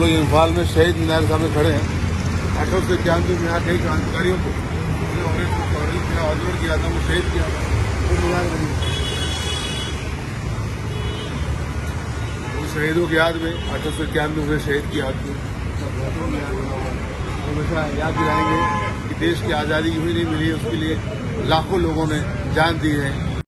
लोग इम्फाल में शहीद मीनार सामने खड़े हैं। 1891 में यहाँ कई क्रांतिकारियों को आंदोलन किया था, वो शहीद किया था, वो मीनार बनी। उन शहीदों की याद में 1891 में हुए शहीद की याद में हमेशा याद दिलाएंगे कि देश की आज़ादी यूं ही नहीं मिली, उसके लिए लाखों लोगों ने जान दी है।